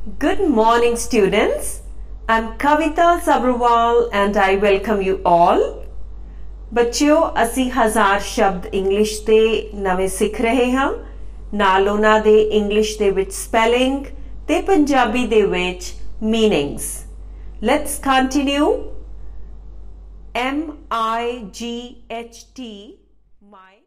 Good morning, students. I'm Kavita Sabrawal and I welcome you all. ਬੱਚਿਓ ਅਸੀਂ ਹਜ਼ਾਰ ਸ਼ਬਦ ਇੰਗਲਿਸ਼ ਦੇ ਨਵੇਂ ਸਿੱਖ ਰਹੇ ਹਾਂ ਨਾਲ ਉਹਨਾਂ ਦੇ ਇੰਗਲਿਸ਼ ਦੇ ਵਿੱਚ ਸਪੈਲਿੰਗ ਤੇ ਪੰਜਾਬੀ ਦੇ ਵਿੱਚ meanings let's continue MIGHT my